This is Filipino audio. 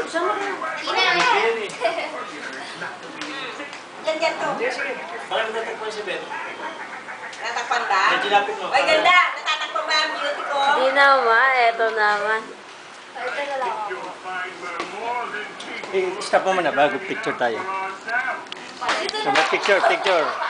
Sama na. Yan to. Parang natatakpan si Ben. Natakpan ba? Dinapit mo. Ay, ganda. Natatakpan ba ang beauty ko? Hindi naman. Eto naman. Ito na lang ako. Stop mo muna bago picture tayo. Picture.